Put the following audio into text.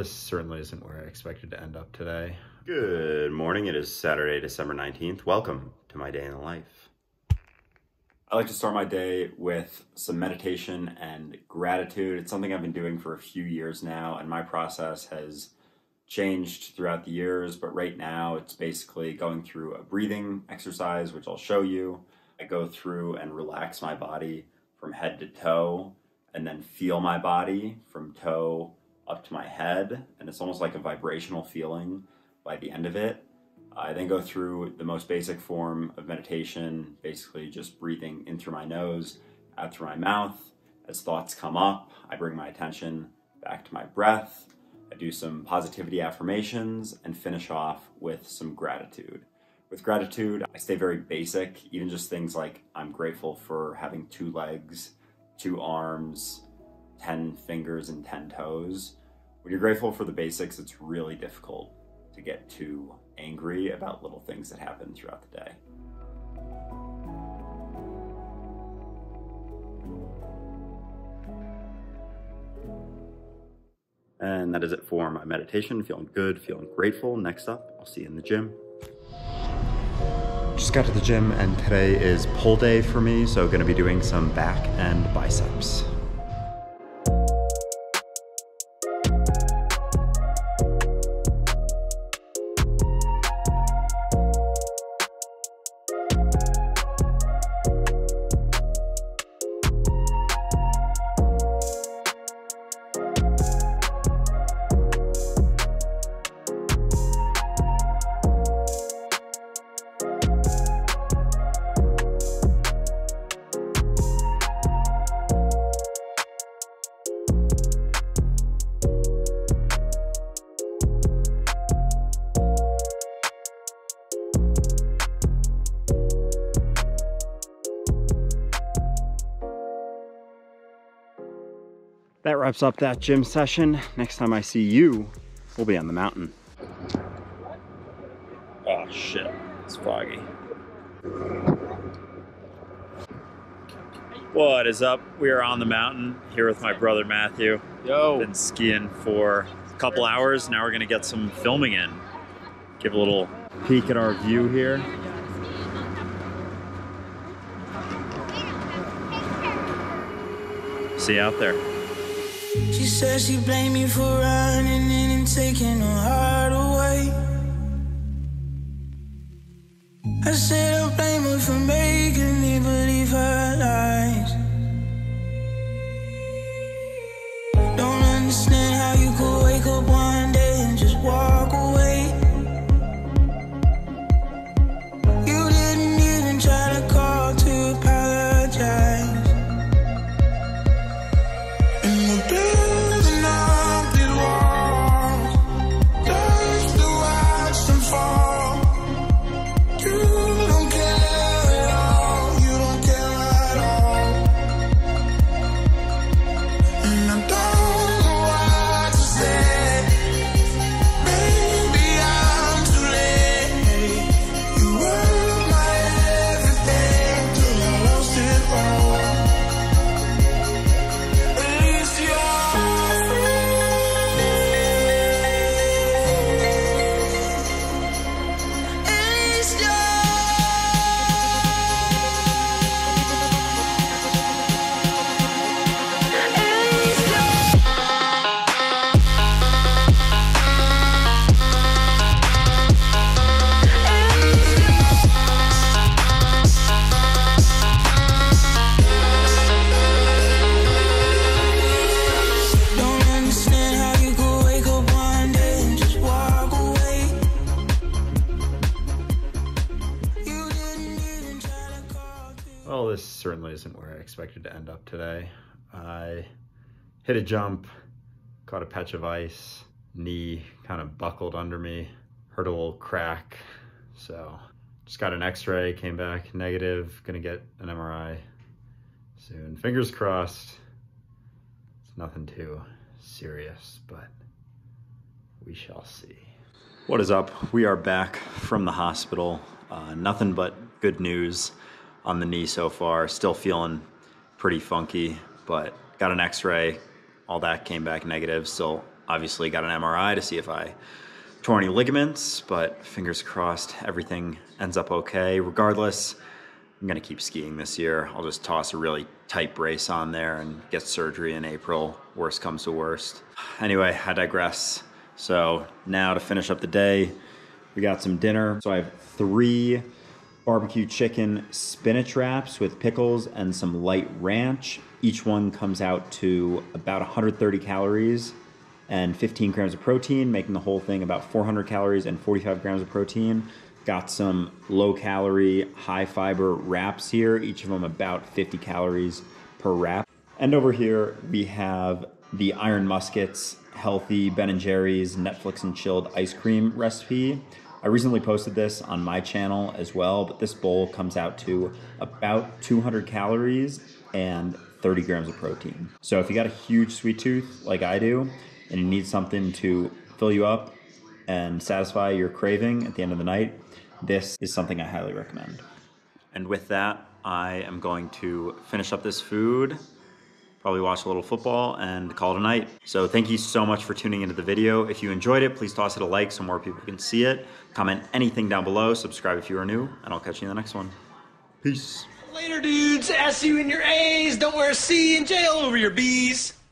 this certainly isn't where I expected to end up today. Good morning. It is Saturday, December 19th. Welcome to my day in the life. I like to start my day with some meditation and gratitude. It's something I've been doing for a few years now, and my process has changed throughout the years, but right now it's basically going through a breathing exercise, which I'll show you. I go through and relax my body from head to toe, and then feel my body from toe up to my head, and it's almost like a vibrational feeling by the end of it. I then go through the most basic form of meditation, basically just breathing in through my nose, out through my mouth. As thoughts come up, I bring my attention back to my breath. I do some positivity affirmations and finish off with some gratitude. With gratitude, I stay very basic, even just things like I'm grateful for having 2 legs, 2 arms, 10 fingers and 10 toes. When you're grateful for the basics, it's really difficult to get too angry about little things that happen throughout the day. And that is it for my meditation. Feeling good, feeling grateful. Next up, I'll see you in the gym. Just got to the gym and today is pull day for me, so gonna be doing some back and biceps. That wraps up that gym session. Next time I see you, we'll be on the mountain. Oh shit, it's foggy. What is up? We are on the mountain here with my brother Matthew. Yo. Been skiing for a couple hours. Now we're gonna get some filming in. Give a little peek at our view here. See you out there. She said she blamed me for running in and taking her heart away. I said I blame her for making me believe her lies. Don't understand how you could wake up one day and just walk away. You didn't even try to call to apologize. Well, this certainly isn't where I expected to end up today. I hit a jump, caught a patch of ice, knee kind of buckled under me, heard a little crack. So just got an x-ray, came back negative, gonna get an MRI soon. Fingers crossed. It's nothing too serious, but we shall see. What is up? We are back from the hospital. Nothing but good news on the knee so far. Still feeling pretty funky, but got an x-ray. All that came back negative. Still Obviously got an MRI to see if I tore any ligaments, but fingers crossed everything ends up okay. Regardless, I'm gonna keep skiing this year. I'll just toss a really tight brace on there and get surgery in April, worst comes to worst. Anyway, I digress. So now to finish up the day, we got some dinner. So I have 3 barbecue chicken spinach wraps with pickles and some light ranch. Each one comes out to about 130 calories and 15 grams of protein, making the whole thing about 400 calories and 45 grams of protein. Got some low-calorie, high-fiber wraps here, each of them about 50 calories per wrap. And over here, we have the Iron Muskets healthy Ben & Jerry's Netflix and chilled ice cream recipe. I recently posted this on my channel as well, but this bowl comes out to about 200 calories and 30 grams of protein. So if you got a huge sweet tooth like I do, and you need something to fill you up and satisfy your craving at the end of the night, this is something I highly recommend. And with that, I am going to finish up this food, probably watch a little football, and call it a night. So thank you so much for tuning into the video. If you enjoyed it, please toss it a like so more people can see it. Comment anything down below, subscribe if you are new, and I'll catch you in the next one. Peace. Later, dudes. S you in your A's. Don't wear a C in jail over your B's.